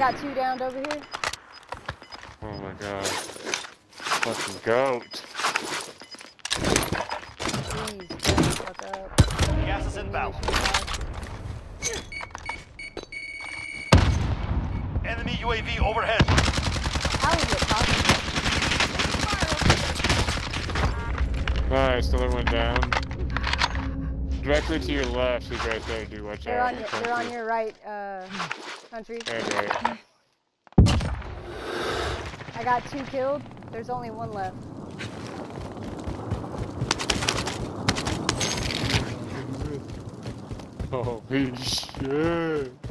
got 2 downed over here. Oh my god. Fucking goat. Please, shut the fuck up. Gas is inbound. Enemy UAV overhead. How is it possible? Nice, another one down. Directly to your left, he's right there, dude. Watch out. They're on your right, country. Right. I got 2 killed. There's only 1 left. Holy shit.